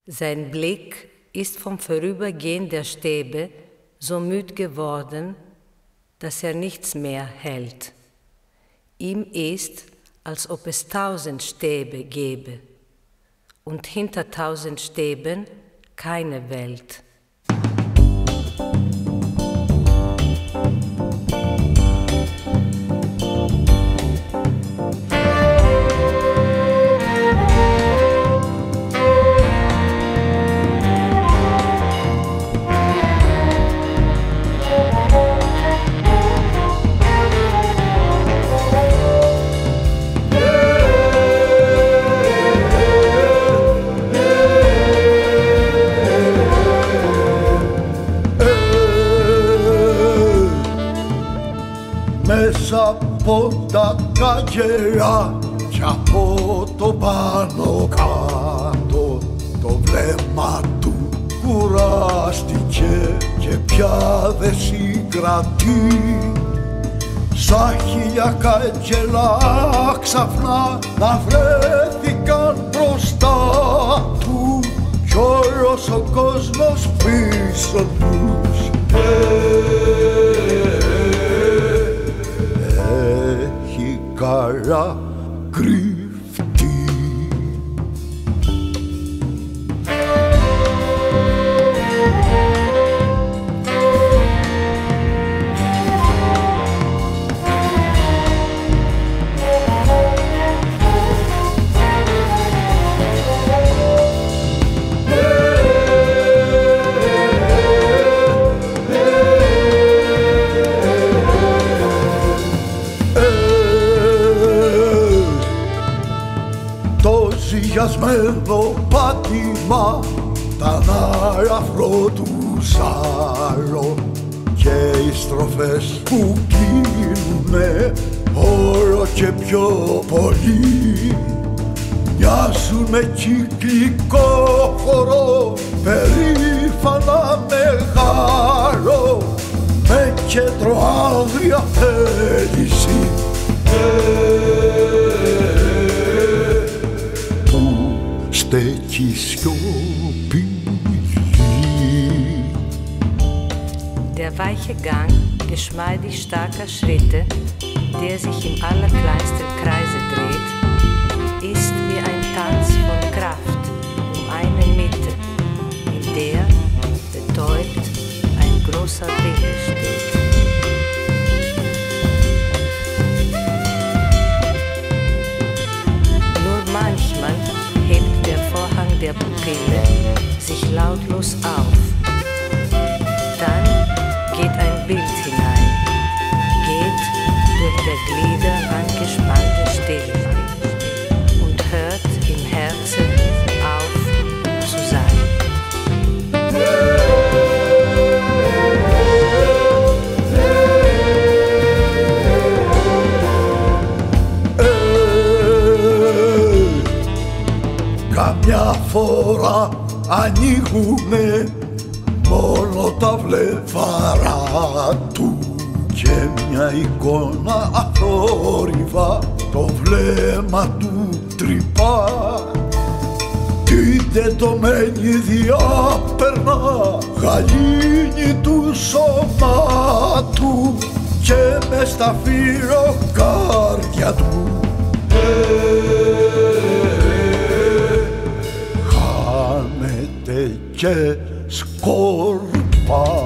Sein Blick ist vom Vorübergehen der Stäbe so müd geworden, dass er nichts mehr hält. Ihm ist, als ob es 1000 Stäbe gäbe und hinter 1000 Stäben keine Welt. Μέσα από τα καγερά κι από το πάνω κάτω το βλέμμα του κουράστηκε και πια δεν συγκρατεί. Σαν χίλια κάγκελα ξαφνά να βρέθηκαν μπροστά του κι όλος ο κόσμος πίσω τους. Έχει καλά κρυφτεί. Το ζυγιασμένο πάτημα τα αναραφρό του σάλο και οι στροφές που κλείνουνε όλο και πιο πολύ μοιάζουν με κυκλικό χορό περήφανα μεγάλο με κέντρο άγρια θέληση. Der weiche Gang geschmeidig starker Schritte, der sich im allerkleinsten Kreise dreht, ist wie ein Tanz von Kraft um eine Mitte, in der betäubt ein großer Wille steht. Nur manchmal hebt der Vorhang der Pupille sich lautlos auf. Dann geht ein Bild hinein, geht durch der Glieder angespannte Stille und hört im Herzen auf zu sein. Καμιά φορά ανοίγουνε μόνο τα βλεφαρά του και μια εικόνα αθόρυβα το βλέμμα του τρυπά. Την τεντωμένη διάπερνα γαλήνη του σώματου και μες στα φυροκάρδια του χάνεται και σκορπά.